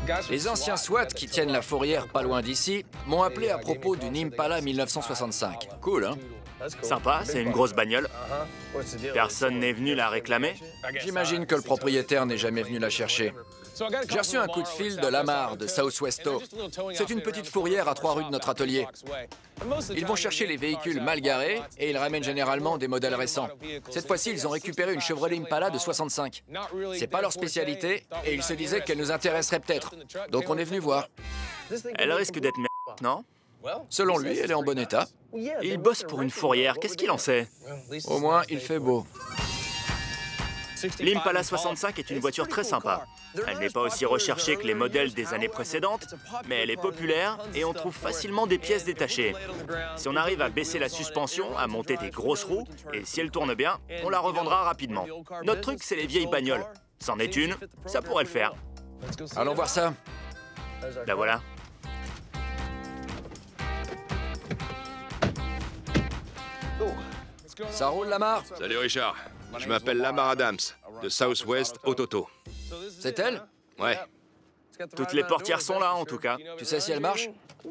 Les anciens SWAT qui tiennent la fourrière pas loin d'ici m'ont appelé à propos d'une Impala 1965. Cool, hein? Sympa, c'est une grosse bagnole. Personne n'est venu la réclamer? J'imagine que le propriétaire n'est jamais venu la chercher. J'ai reçu un coup de fil de Lamar, de Southwesto. C'est une petite fourrière à 3 rues de notre atelier. Ils vont chercher les véhicules mal garés et ils ramènent généralement des modèles récents. Cette fois-ci, ils ont récupéré une Chevrolet Impala de 65. C'est pas leur spécialité et ils se disaient qu'elle nous intéresserait peut-être. Donc on est venu voir. Elle risque d'être merde, non? Selon lui, elle est en bon état. Il bosse pour une fourrière, qu'est-ce qu'il en sait? Au moins, il fait beau. L'Impala 65 est une voiture très sympa. Elle n'est pas aussi recherchée que les modèles des années précédentes, mais elle est populaire et on trouve facilement des pièces détachées. Si on arrive à baisser la suspension, à monter des grosses roues, et si elle tourne bien, on la revendra rapidement. Notre truc, c'est les vieilles bagnoles. C'en est une, ça pourrait le faire. Allons voir ça. La voilà. Ça roule, Lamar? Salut Richard, je m'appelle Lamar Adams, de Southwest Autoto. C'est elle? Ouais, Toutes les portières sont là, en tout cas. Tu sais si elle marche?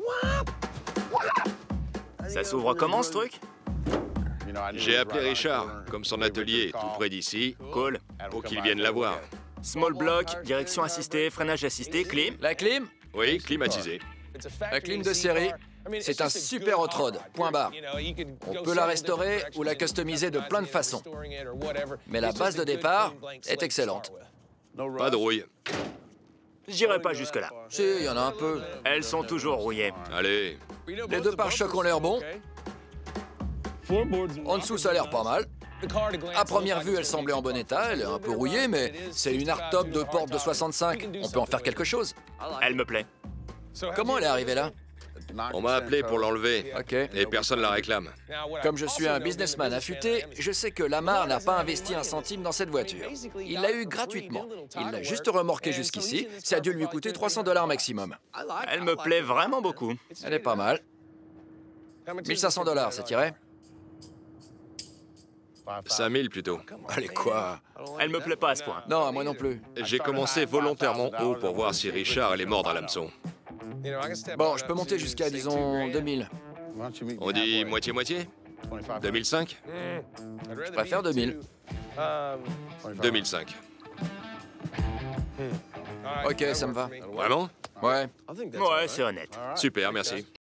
Ça s'ouvre comment, ce truc? j'ai appelé Richard, comme son atelier est tout près d'ici, Cool. pour qu'il vienne la voir. Small block, direction assistée, freinage assisté, clim. La clim? Oui, climatisé. La clim de série. C'est un super hot rod, point barre. On peut la restaurer ou la customiser de plein de façons. Mais la base de départ est excellente. Pas de rouille. J'irai pas jusque-là. Si, il y en a un peu. Elles sont toujours rouillées. Allez, Les deux pare-chocs ont l'air bons. En dessous, ça a l'air pas mal. À première vue, elle semblait en bon état. Elle est un peu rouillée, mais c'est une hardtop de porte de 65. On peut en faire quelque chose. Elle me plaît. Comment elle est arrivée là? on m'a appelé pour l'enlever, Ok. et personne la réclame. Comme je suis un businessman affûté, je sais que Lamar n'a pas investi un centime dans cette voiture. Il l'a eue gratuitement. Il l'a juste remorquée jusqu'ici. Ça a dû lui coûter 300 $ maximum. Elle me plaît vraiment beaucoup. Elle est pas mal. 1500 $, ça tirait? 5000 plutôt. Allez, quoi? Elle me plaît pas à ce point. Non, moi non plus. J'ai commencé volontairement haut pour voir si Richard allait mordre à l'hameçon. Bon, je peux monter jusqu'à, disons, 2000. On dit moitié-moitié 2005 Je préfère 2000. 2005. Ok, ça me va. Vraiment? Ouais. Ouais, c'est honnête. Super, merci.